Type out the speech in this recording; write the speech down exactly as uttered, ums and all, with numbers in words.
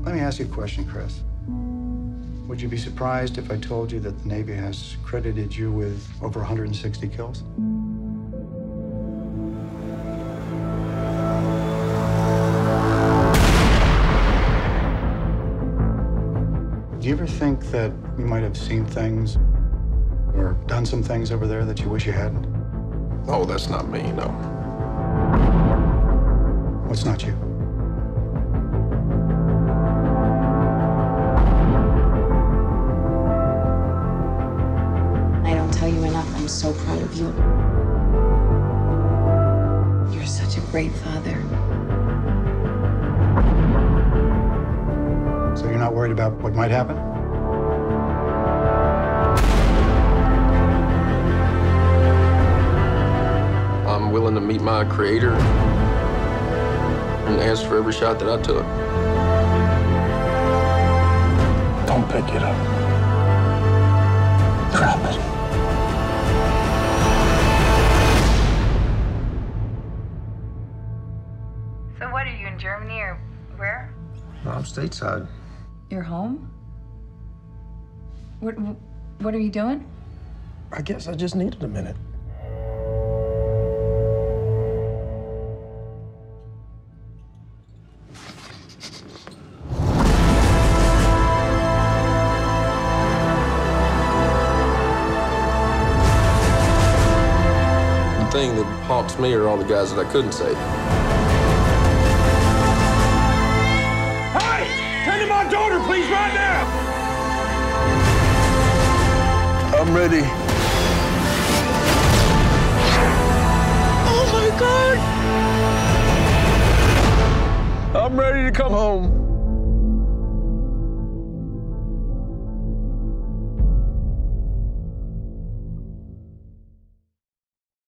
Let me ask you a question, Chris. Would you be surprised if I told you that the Navy has credited you with over one hundred sixty kills? Do you ever think that you might have seen things or done some things over there that you wish you hadn't? Oh, that's not me, no. What's not you? I don't tell you enough. I'm so proud of you. You're such a great father. So you're not worried about what might happen? I'm willing to meet my creator and ask for every shot that I took. Don't pick it up. Drop it. So what, are you in Germany or where? No, I'm stateside. You're home? What, what are you doing? I guess I just needed a minute. The thing that haunts me are all the guys that I couldn't save. Hey! Tend to my daughter, please, right now! I'm ready. Oh, my God! I'm ready to come home.